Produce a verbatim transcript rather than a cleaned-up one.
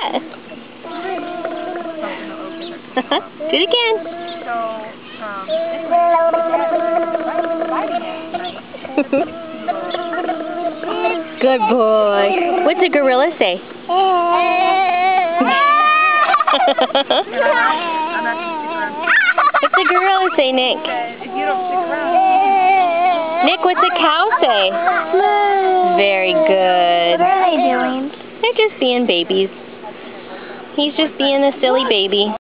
that? Do it again. So, um, anyway, good boy. What's a gorilla say? What's a gorilla say, Nick? If you don't stick around. Nick, what's a cow say? Very good. What are they doing? They're just being babies. He's just being a silly baby.